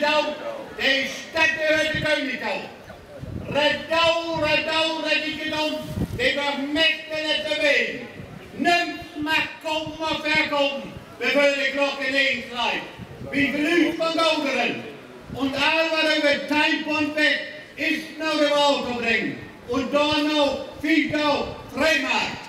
Redau, de Städte uit de Königau. Redau, Redikendom, die vermächten het te ween. Nichts mag komen of verkomen, bevor die Glocke inschrijft. Wie Blut van Gouderen. Und all was über Timepont weg, ist nach dem Auto bringen. Und da noch 4 3 Mark.